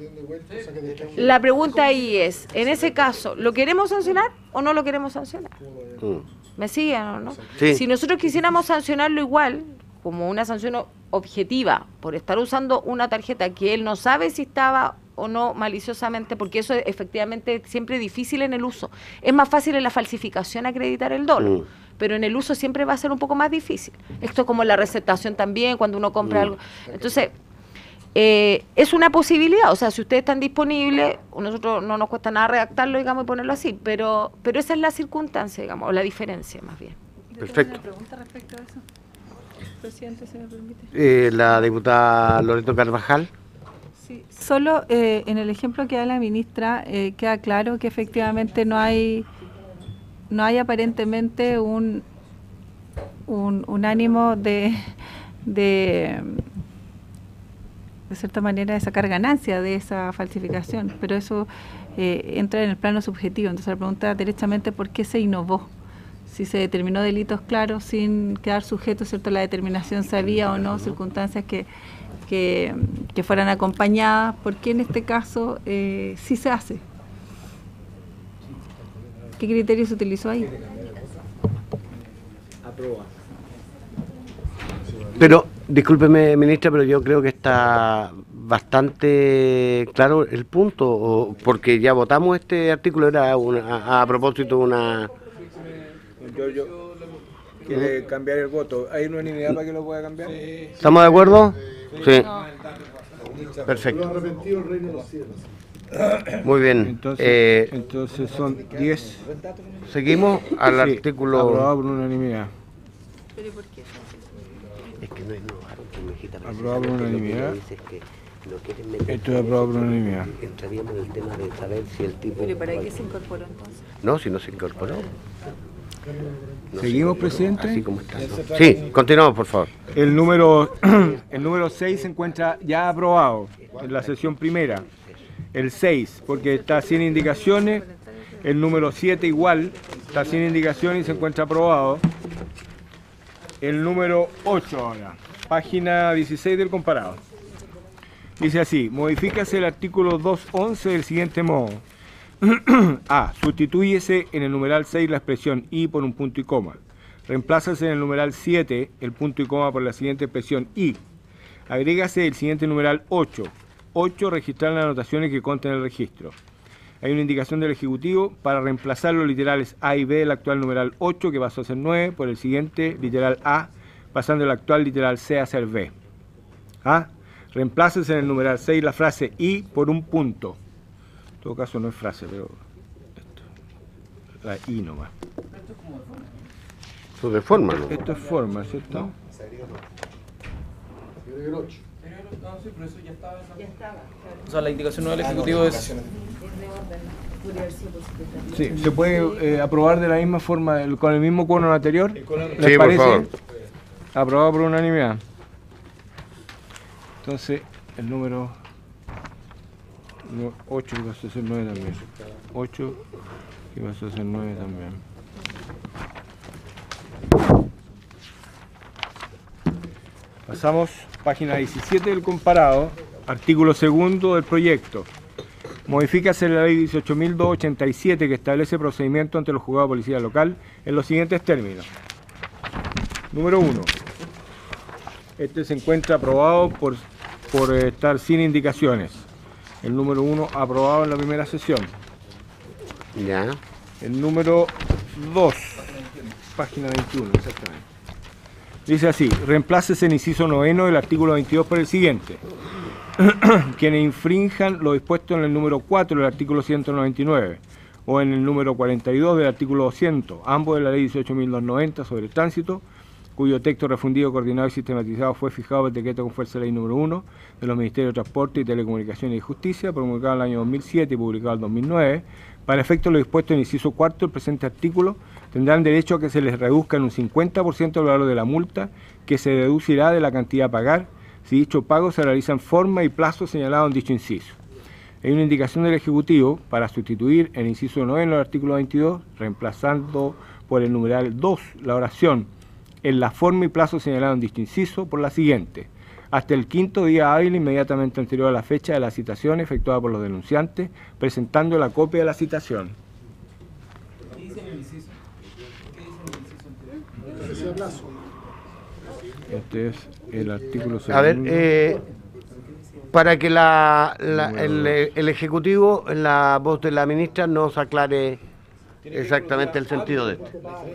la pregunta ahí es, en ese caso, ¿lo queremos sancionar o no lo queremos sancionar? ¿Me siguen o no? Sí. Si nosotros quisiéramos sancionarlo igual, como una sanción objetiva, por estar usando una tarjeta que él no sabe si estaba o no maliciosamente, porque eso es efectivamente siempre difícil en el uso. Es más fácil en la falsificación acreditar el dolo, mm. pero en el uso siempre va a ser un poco más difícil. Esto es como la receptación también, cuando uno compra mm. algo. Entonces, eh, es una posibilidad, o sea, si ustedes están disponibles, nosotros no nos cuesta nada redactarlo, digamos, y ponerlo así, pero, pero esa es la circunstancia, digamos, o la diferencia más bien. Perfecto. ¿Una pregunta respecto a eso? Presidente, si me permite. Eh, la diputada Loreto Carvajal. Sí, solo eh, en el ejemplo que da la ministra eh, queda claro que efectivamente no hay no hay aparentemente un un, un ánimo de, de de cierta manera de sacar ganancia de esa falsificación, pero eso eh, entra en el plano subjetivo. Entonces la pregunta derechamente ¿por qué se innovó? Si se determinó delitos claros sin quedar sujeto, ¿cierto?, a la determinación si había o no circunstancias que Que, que fueran acompañadas, porque en este caso eh, sí se hace. ¿Qué criterio se utilizó ahí? Pero, discúlpeme, ministra, pero yo creo que está bastante claro el punto, o, porque ya votamos este artículo, era una, a, a propósito de una... Yo, yo, ¿quiere cambiar el voto? ¿Hay unanimidad para que lo pueda cambiar? ¿Estamos de acuerdo? Sí. Perfecto. Muy bien. Entonces, eh, entonces son diez. Seguimos al Sí, artículo... aprobado por unanimidad. ¿Pero por qué? Es que no es innovar, que me quita Aprobado por unanimidad. No quieren meter. Esto es aprobado por unanimidad. Entraríamos en el tema de saber si el tipo. ¿Pero para qué se incorporó entonces? No, si no se incorporó. No ¿Seguimos, se incorporó, presidente? Así como está, ¿no? Sí, continuamos, por favor. El número el número seis se encuentra ya aprobado en la sesión primera. El seis, porque está sin indicaciones. El número siete igual, está sin indicaciones y se encuentra aprobado. El número ocho ahora, página dieciséis del comparado. Dice así: modifícase el artículo doscientos once del siguiente modo. A. Sustituyese en el numeral seis la expresión y por un punto y coma. Reemplázase en el numeral siete el punto y coma por la siguiente expresión y. Agrégase el siguiente numeral ocho. ocho. Registrar las anotaciones que conten el registro. Hay una indicación del Ejecutivo para reemplazar los literales A y B del actual numeral ocho, que pasó a ser nueve, por el siguiente literal A, pasando el actual literal C a ser B. A. Reemplácese en el numeral seis la frase y por un punto. En todo caso no es frase, pero esto, la y nomás. Eso de forma, ¿no? Esto es forma, ¿cierto? No. O sea, la indicación nueva del Ejecutivo es... Sí, se puede eh, aprobar de la misma forma, el- con el mismo quórum anterior. ¿Les Sí, por parece? favor. Aprobado por unanimidad. Entonces, el número ocho que pasó a ser nueve también. ocho que pasó a ser nueve también. Pasamos, página diecisiete del comparado, artículo segundo del proyecto. Modifícase la ley dieciocho mil doscientos ochenta y siete que establece procedimiento ante los juzgados de policía local en los siguientes términos. Número uno. Este se encuentra aprobado por, por eh, estar sin indicaciones. El número uno aprobado en la primera sesión. Ya. El número dos, página veintiuno, exactamente. Dice así: reemplácese en inciso noveno del artículo veintidós por el siguiente. Quienes infrinjan lo dispuesto en el número cuatro del artículo ciento noventa y nueve o en el número cuarenta y dos del artículo doscientos, ambos de la ley dieciocho mil doscientos noventa sobre el tránsito, cuyo texto refundido, coordinado y sistematizado fue fijado por el decreto con fuerza de ley número uno de los Ministerios de Transporte y Telecomunicaciones y Justicia, promulgado en el año dos mil siete y publicado en el dos mil nueve, para efecto de lo dispuesto en el inciso cuarto del presente artículo, tendrán derecho a que se les reduzca en un cincuenta por ciento el valor de la multa, que se deducirá de la cantidad a pagar, si dicho pago se realiza en forma y plazo señalado en dicho inciso. Hay una indicación del Ejecutivo para sustituir el inciso noveno del artículo veintidós, reemplazando por el numeral dos la oración en la forma y plazo señalado en dicho inciso por la siguiente: hasta el quinto día hábil inmediatamente anterior a la fecha de la citación efectuada por los denunciantes, presentando la copia de la citación. ¿Qué dice en el inciso? ¿Qué dice en el inciso anterior? Este es el artículo A ver, segundo. eh, para que la, la- el, el Ejecutivo, en la voz de la ministra, nos aclare exactamente el sentido de esto.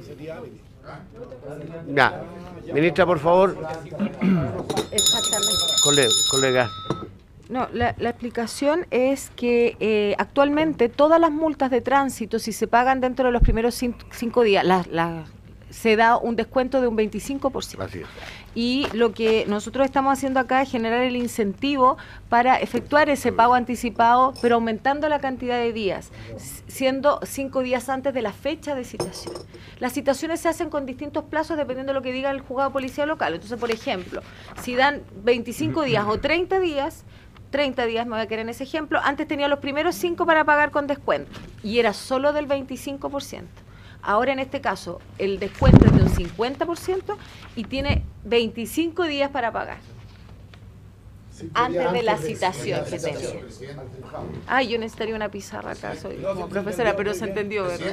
Ya. Ministra, por favor. Exactamente. Cole- colega. No, la, la explicación es que eh, actualmente todas las multas de tránsito, si se pagan dentro de los primeros cin- cinco días, las las- se da un descuento de un veinticinco por ciento. Así es. Y lo que nosotros estamos haciendo acá es generar el incentivo para efectuar ese pago anticipado, pero aumentando la cantidad de días, s- siendo cinco días antes de la fecha de citación. Las citaciones se hacen con distintos plazos dependiendo de lo que diga el juzgado de policía local. Entonces, por ejemplo, si dan veinticinco días o treinta días, treinta días, me voy a quedar en ese ejemplo, antes tenía los primeros cinco para pagar con descuento y era solo del veinticinco por ciento. Ahora en este caso el descuento es de un cincuenta por ciento y tiene veinticinco días para pagar. Antes de la citación que tengo. Ay, yo necesitaría una pizarra acá, soy como profesora, pero se entendió, ¿verdad?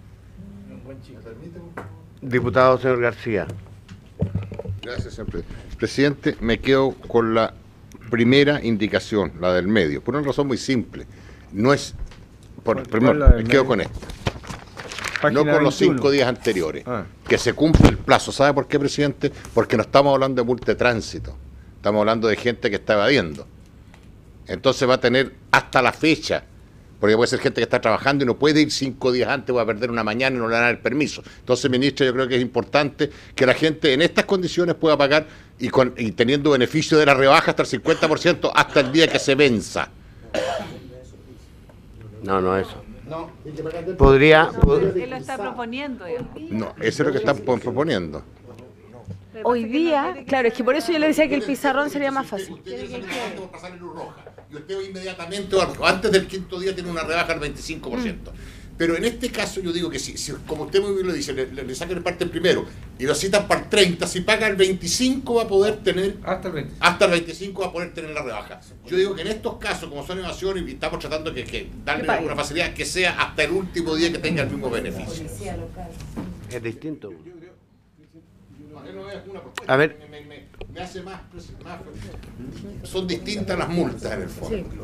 Diputado señor García. Gracias, señor pre- presidente. Me quedo con la primera indicación, la del medio, por una razón muy simple. No es... Por, ¿Cuál- primero, cuál la del me quedo medio? con esto. Página No con los veintiuno. cinco días anteriores. Ah. Que se cumple el plazo. ¿Sabe por qué, presidente? Porque no estamos hablando de multa de tránsito. Estamos hablando de gente que está evadiendo. Entonces va a tener hasta la fecha. porque puede ser gente que está trabajando y no puede ir cinco días antes, va a perder una mañana y no le dan el permiso. Entonces, ministra, yo creo que es importante que la gente en estas condiciones pueda pagar y, con, y teniendo beneficio de la rebaja hasta el cincuenta por ciento hasta el día que se venza. No, no, eso. Podría... Él lo está proponiendo. Digamos. No, eso es lo que están proponiendo. Hoy día, claro, es que por eso yo le decía que el pizarrón sería más fácil. Y usted inmediatamente o antes del quinto día tiene una rebaja del veinticinco por ciento. Mm. Pero en este caso yo digo que si, si como usted muy bien lo dice, le, le, le sacan el parte el primero y lo citan para el treinta, si paga el veinticinco va a poder tener, hasta el veinticinco, hasta el veinticinco va a poder tener la rebaja. Yo digo que en estos casos, como son evasión y estamos tratando de que, que darle una facilidad que sea hasta el último día que tenga el mismo beneficio. Es distinto. A ver. Me, me, me, me hace más, más... Son distintas las multas en el fondo. Sí.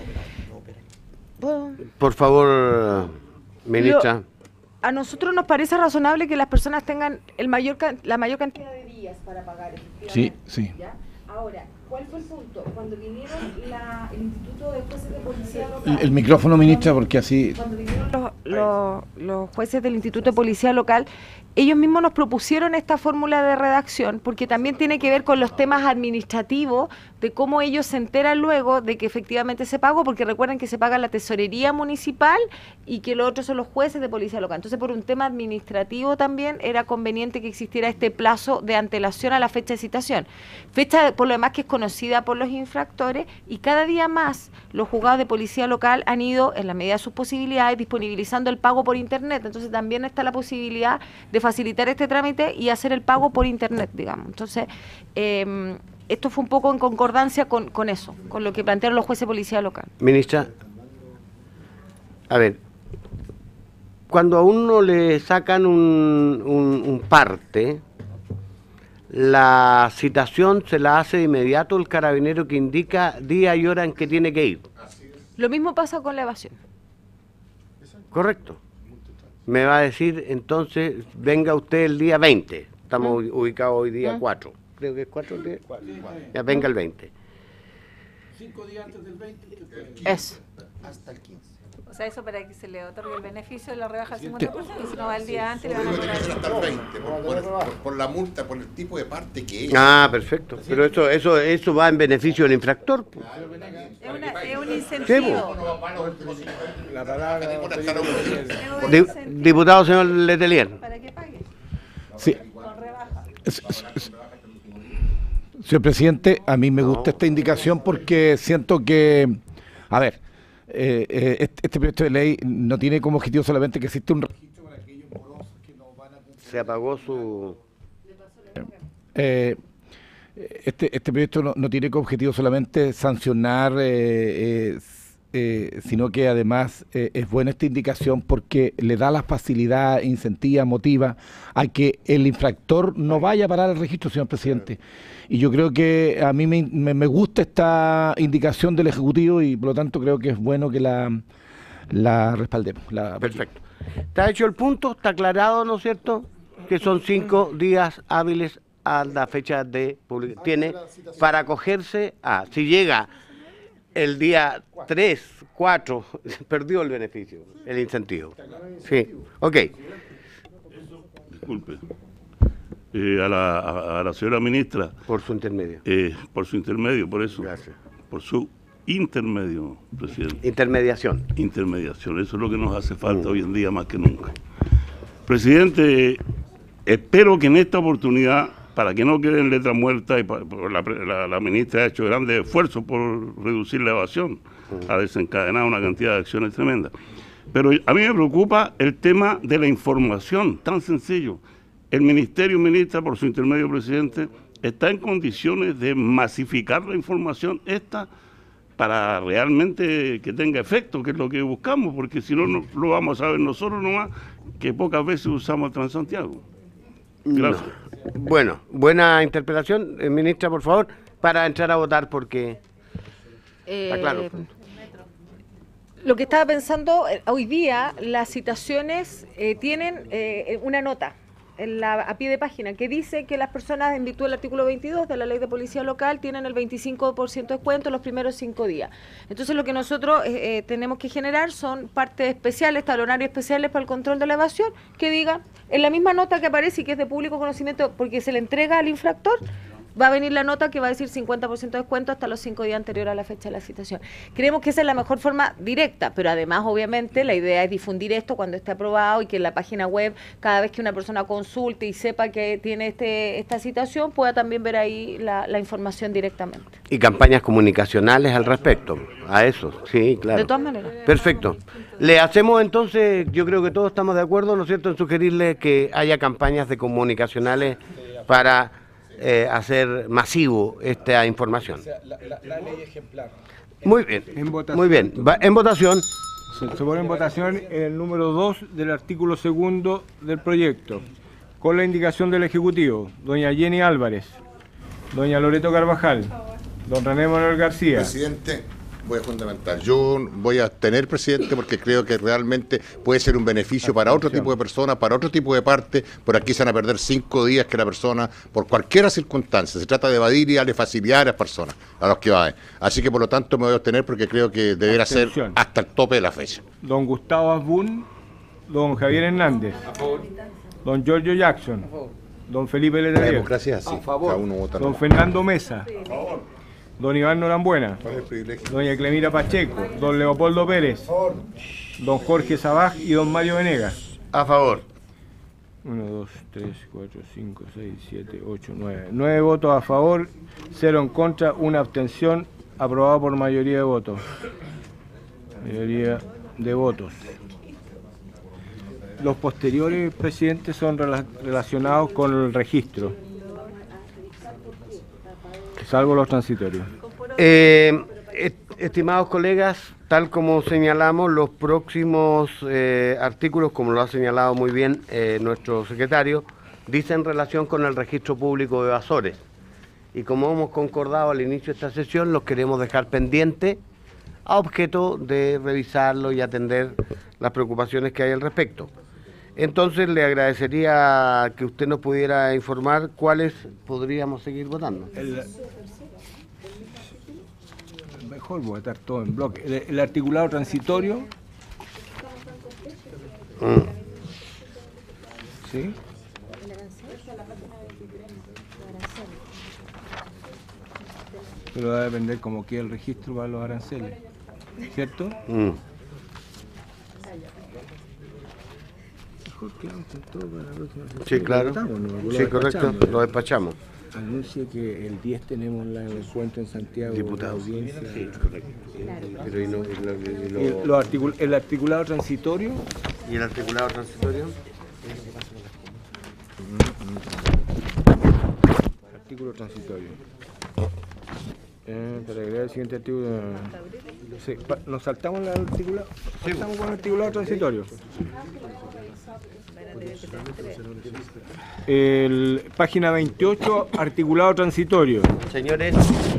Por favor, ministra. Lo, a nosotros nos parece razonable que las personas tengan el mayor la mayor cantidad de días para pagar. Sí, sí. ¿Ya? Ahora, ¿cuál fue el punto? Cuando vinieron la, el Instituto de Jueces de Policía Local... El, el micrófono, ministra, porque así... Cuando vinieron los, los, los jueces del Instituto de Policía Local, ellos mismos nos propusieron esta fórmula de redacción, porque también tiene que ver con los temas administrativos, de cómo ellos se enteran luego de que efectivamente se pagó, porque recuerden que se paga la tesorería municipal y que los otros son los jueces de policía local. Entonces, por un tema administrativo también era conveniente que existiera este plazo de antelación a la fecha de citación. Fecha, por lo demás, que es conocida por los infractores, y cada día más los juzgados de policía local han ido, en la medida de sus posibilidades, disponibilizando el pago por internet. Entonces, también está la posibilidad de facilitar este trámite y hacer el pago por internet, digamos. Entonces, eh, esto fue un poco en concordancia con, con eso, con lo que plantearon los jueces de policía local. Ministra, a ver, cuando a uno le sacan un, un, un parte, la citación se la hace de inmediato el carabinero que indica día y hora en que tiene que ir. Lo mismo pasa con la evasión. Correcto. Me va a decir, entonces, venga usted el día veinte. Estamos ¿Mm? ubicados hoy día ¿Mm? cuatro. Creo que es cuatro días. Ya venga el veinte. Cinco días antes del veinte. Eso. Hasta el quince. O sea, eso para que se le otorgue el beneficio de la rebaja al cincuenta por ciento, y si no va el día antes le van a cobrar hasta el veinte, por, por, por, por la multa, por el tipo de parte que es. Ah, perfecto. Pero eso eso eso va en beneficio del infractor. Es, una, es un incentivo. La palabra. Diputado señor Letelier. Para que pague. Sí. Señor presidente, a mí me gusta esta indicación porque siento que, a ver, eh, eh, este, este proyecto de ley no tiene como objetivo solamente que existe un registro para aquellos morosos que no van a cumplir. Se apagó su... Eh, este, este proyecto no, no tiene como objetivo solamente sancionar, eh, eh, eh, sino que además eh, es buena esta indicación porque le da la facilidad, incentiva, motiva a que el infractor no vaya a parar el registro, señor presidente. Y yo creo que a mí me, me, me gusta esta indicación del Ejecutivo y por lo tanto creo que es bueno que la, la respaldemos. La... Perfecto. Está hecho el punto, está aclarado, ¿no es cierto? Que son cinco días hábiles a la fecha de publicación. Tiene para acogerse a, si llega el día tres, cuatro, perdió el beneficio, el incentivo. Sí, ok. Disculpe. Eh, a, la, a, a la señora ministra. Por su intermedio. Eh, por su intermedio, por eso. Gracias. Por su intermedio, presidente. Intermediación. Intermediación, eso es lo que nos hace falta mm. hoy en día más que nunca. Presidente, espero que en esta oportunidad, para que no quede en letra muerta, y para, la, la, la ministra ha hecho grandes esfuerzos por reducir la evasión, mm. ha desencadenado una cantidad de acciones tremendas. Pero a mí me preocupa el tema de la información, tan sencillo. El Ministerio, ministra, por su intermedio, presidente, está en condiciones de masificar la información esta para realmente que tenga efecto, que es lo que buscamos, porque si no, no lo vamos a ver nosotros nomás, que pocas veces usamos Transantiago. Gracias. No. Bueno, buena interpretación, eh, ministra, por favor, para entrar a votar, porque eh, está claro. Lo que estaba pensando, hoy día las citaciones eh, tienen eh, una nota. en la, a pie de página, que dice que las personas, en virtud del artículo veintidós de la Ley de Policía Local, tienen el veinticinco por ciento de descuento los primeros cinco días. Entonces, lo que nosotros eh, eh, tenemos que generar son partes especiales, talonarios especiales para el control de la evasión, que digan, en la misma nota que aparece y que es de público conocimiento, porque se le entrega al infractor, va a venir la nota que va a decir cincuenta por ciento de descuento hasta los cinco días anteriores a la fecha de la citación. Creemos que esa es la mejor forma directa, pero además, obviamente, la idea es difundir esto cuando esté aprobado y que en la página web, cada vez que una persona consulte y sepa que tiene este esta citación, pueda también ver ahí la, la información directamente. Y campañas comunicacionales al respecto, a eso, sí, claro. De todas maneras. Perfecto. Le hacemos entonces, yo creo que todos estamos de acuerdo, ¿no es cierto?, en sugerirle que haya campañas de comunicacionales para eh, hacer masivo esta información. O sea, la, la, la ley ejemplar. Muy bien, En votación. muy bien. Va, en votación. Se, se pone en votación el número dos del artículo segundo del proyecto, con la indicación del Ejecutivo. Doña Jenny Álvarez, doña Loreto Carvajal, don René Manuel García. Presidente, voy a fundamentar. Yo voy a tener, presidente, porque creo que realmente puede ser un beneficio para otro tipo de personas, para otro tipo de parte. Por aquí se van a perder cinco días que la persona, por cualquier circunstancia, se trata de evadir y darle facilidad a las personas, a los que van. Así que por lo tanto me voy a obtener porque creo que deberá ser hasta el tope de la fecha. Don Gustavo Asbun, don Javier Hernández, don Giorgio Jackson, don Felipe La Letelier, democracia es así, cada uno vota. don Fernando Mesa, don Iván Norambuena, ¿Cuál es el privilegio? doña Clemira Pacheco, don Leopoldo Pérez, don Jorge Sabaj y don Mario Venegas. A favor. uno, dos, tres, cuatro, cinco, seis, siete, ocho, nueve. nueve votos a favor, cero en contra, una abstención, aprobado por mayoría de votos. Mayoría de votos. Los posteriores, presidente, son rela- relacionados con el registro, salvo los transitorios. Eh, est- estimados colegas, tal como señalamos, los próximos eh, artículos, como lo ha señalado muy bien eh, nuestro secretario, dicen relación con el registro público de evasores. Y como hemos concordado al inicio de esta sesión, los queremos dejar pendientes a objeto de revisarlo y atender las preocupaciones que hay al respecto. Entonces le agradecería que usted nos pudiera informar cuáles podríamos seguir votando. El, mejor votar todo en bloque. El, el articulado transitorio. Mm. ¿Sí? Pero va a depender como quede el registro para los aranceles, ¿cierto? Mm. Mejor quedamos con todo para la próxima sesión. Sí, claro. Votamos, ¿no? Lo Sí, correcto, despachamos. lo despachamos. Anuncio que el diez tenemos la, el encuentro en Santiago. Diputado. la audiencia. Sí, correcto. Pero y no- y lo- y lo- Y lo articul- el articulado transitorio. ¿Y el articulado transitorio? Artículo transitorio. Eh, para agregar el siguiente artículo. Sí, pa- ¿nos saltamos el articulado? Estamos con el articulado transitorio. El, página veintiocho, articulado transitorio. Señores.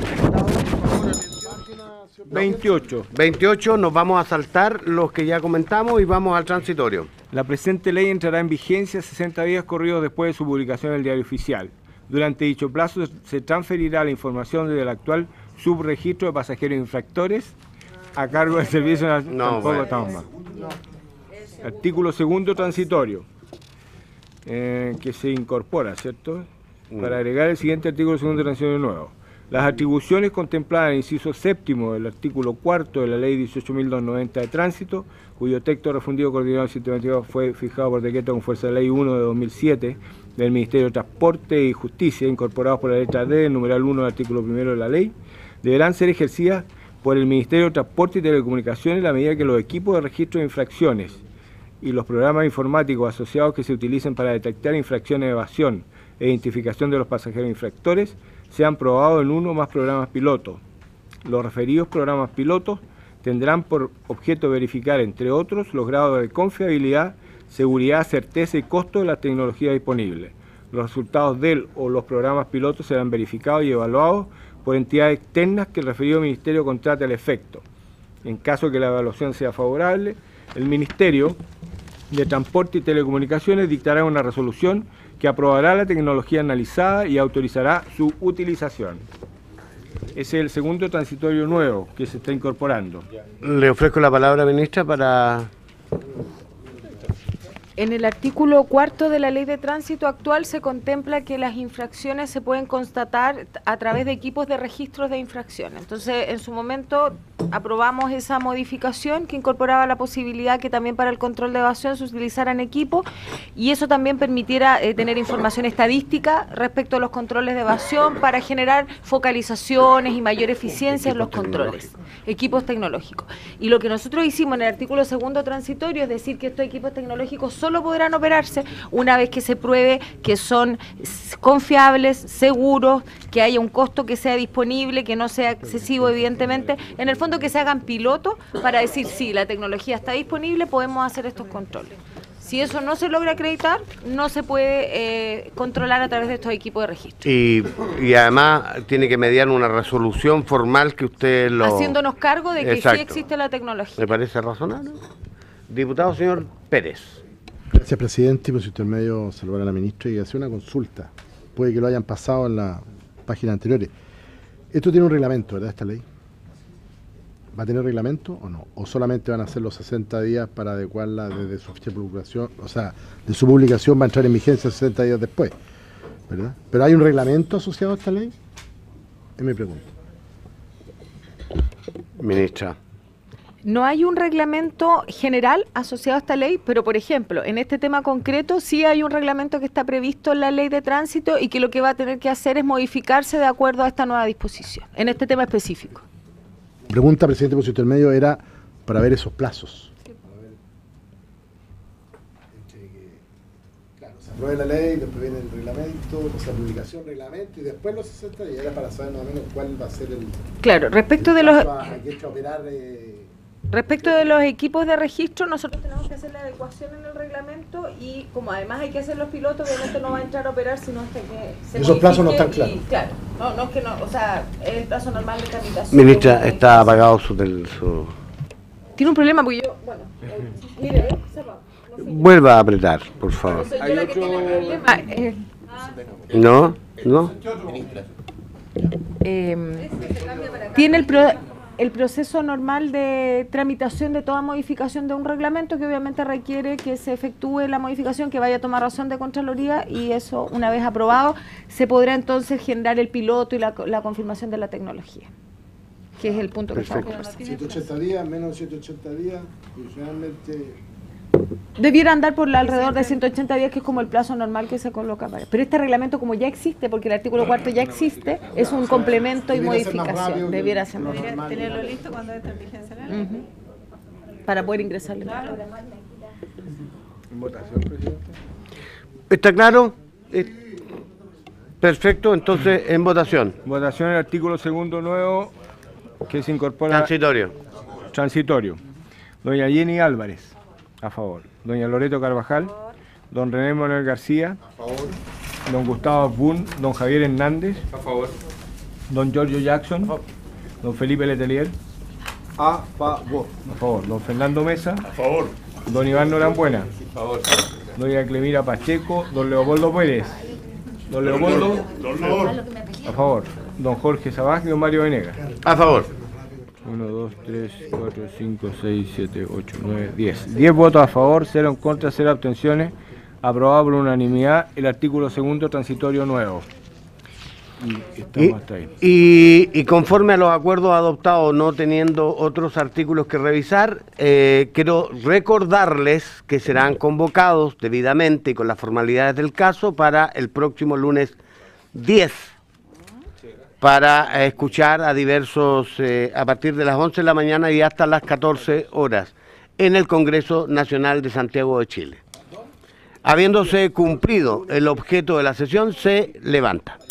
veintiocho. veintiocho, nos vamos a saltar los que ya comentamos y vamos al transitorio. La presente ley entrará en vigencia sesenta días corridos después de su publicación en el Diario Oficial. Durante dicho plazo se transferirá la información desde el actual subregistro de pasajeros infractores a cargo del Servicio Nacional. No, Tampoco bueno. estamos más. Artículo segundo transitorio, eh, que se incorpora, ¿cierto? Para agregar el siguiente artículo segundo transitorio nuevo. Las atribuciones contempladas en el inciso séptimo del artículo cuarto de la Ley dieciocho mil doscientos noventa de Tránsito, cuyo texto refundido coordinado y sistematizado fue fijado por decreto con fuerza de ley uno de dos mil siete del Ministerio de Transporte y Justicia, incorporados por la letra D del numeral uno del artículo primero de la ley, deberán ser ejercidas por el Ministerio de Transporte y Telecomunicaciones a la medida que los equipos de registro de infracciones y los programas informáticos asociados que se utilicen para detectar infracciones de evasión e identificación de los pasajeros infractores sean probados en uno o más programas pilotos. Los referidos programas pilotos tendrán por objeto verificar, entre otros, los grados de confiabilidad, seguridad, certeza y costo de la tecnología disponible. Los resultados del o los programas pilotos serán verificados y evaluados por entidades externas que el referido ministerio contrate al efecto. En caso que la evaluación sea favorable, el Ministerio de Transporte y Telecomunicaciones dictará una resolución que aprobará la tecnología analizada y autorizará su utilización. Ese es el segundo transitorio nuevo que se está incorporando. Le ofrezco la palabra, ministra, para... En el artículo cuarto de la Ley de Tránsito actual se contempla que las infracciones se pueden constatar a través de equipos de registros de infracciones. Entonces, en su momento aprobamos esa modificación que incorporaba la posibilidad que también para el control de evasión se utilizaran equipos y eso también permitiera eh, tener información estadística respecto a los controles de evasión para generar focalizaciones y mayor eficiencia en los controles. Equipos tecnológicos. Y lo que nosotros hicimos en el artículo segundo transitorio es decir que estos equipos tecnológicos solo podrán operarse una vez que se pruebe que son confiables, seguros, que haya un costo que sea disponible, que no sea excesivo evidentemente, en el fondo que se hagan pilotos para decir sí, la tecnología está disponible, podemos hacer estos controles. Si eso no se logra acreditar, no se puede eh, controlar a través de estos equipos de registro. Y, y además tiene que mediar una resolución formal que usted lo... Haciéndonos cargo de que Exacto. sí existe la tecnología. Me parece razonable. Diputado señor Pérez. Gracias, presidente. Y por su intermedio saludar a la ministra y hacer una consulta. Puede que lo hayan pasado en la página anteriores. Esto tiene un reglamento, ¿verdad, esta ley? ¿Va a tener reglamento o no? ¿O solamente van a ser los sesenta días para adecuarla desde su fecha de publicación? O sea, de su publicación va a entrar en vigencia sesenta días después, ¿verdad? ¿Pero hay un reglamento asociado a esta ley? Es mi pregunta. Ministra. No hay un reglamento general asociado a esta ley, pero por ejemplo, en este tema concreto sí hay un reglamento que está previsto en la Ley de Tránsito y que lo que va a tener que hacer es modificarse de acuerdo a esta nueva disposición, en este tema específico. Pregunta, presidente, por su intermedio, era para ver esos plazos. Claro, se aprueba la ley, después viene el reglamento, o sea, publicación, reglamento, y después los sesenta días, era para saber más o menos cuál va a ser el... Claro, respecto de los... A, a que operar, eh, Respecto de los equipos de registro, nosotros tenemos que hacer la adecuación en el reglamento y como además hay que hacer los pilotos, obviamente no va a entrar a operar sino hasta que se esos plazos no están y, claros. Claro, no, no es que no, o sea, es el plazo normal de tramitación. Ministra, está apagado su... Del, su... Tiene un problema porque yo, bueno, eh, mire, eh, sepa, no Vuelva a apretar, por favor. soy yo la que tiene el problema. Eh, ¿No? ¿No? eh, tiene el pro, el proceso normal de tramitación de toda modificación de un reglamento que obviamente requiere que se efectúe la modificación, que vaya a tomar razón de Contraloría y eso una vez aprobado se podrá entonces generar el piloto y la, la confirmación de la tecnología, que es el punto que estamos conversando. ciento ochenta días, menos de ciento ochenta días, y realmente... Debiera andar por la alrededor de ciento ochenta días, que es como el plazo normal que se coloca para. Pero este reglamento, como ya existe, porque el artículo cuarto ya existe, es un complemento y modificación. Debiera ser más rápido. Debería tenerlo listo cuando entre en vigencia la ley. Uh-huh. Para poder ingresarle. Claro. ¿En votación, presidente? ¿Está claro? Eh, Perfecto, entonces en votación. Votación el artículo segundo nuevo que se incorpora... Transitorio. Transitorio. Doña Jenny Álvarez. A favor. Doña Loreto Carvajal, don René Manuel García, A favor. don Gustavo Bun, don Javier Hernández, A favor. don Giorgio Jackson, don Felipe Letelier, A favor. a favor, don Fernando Mesa, A favor. don Iván Norambuena, A favor. doña Clemira Pacheco, don Leopoldo Pérez, don Leopoldo, Don Leopoldo. a favor, don Jorge Sabaj y don Mario Venegas. A favor. uno, dos, tres, cuatro, cinco, seis, siete, ocho, nueve, diez. diez votos a favor, cero en contra, cero abstenciones. Aprobado por unanimidad el artículo segundo transitorio nuevo. Y estamos Y, hasta ahí. y, y conforme a los acuerdos adoptados, no teniendo otros artículos que revisar, eh, quiero recordarles que serán convocados debidamente y con las formalidades del caso para el próximo lunes diez, para eh, escuchar a diversos, eh, a partir de las once de la mañana y hasta las catorce horas, en el Congreso Nacional de Santiago de Chile. Habiéndose cumplido el objeto de la sesión, se levanta.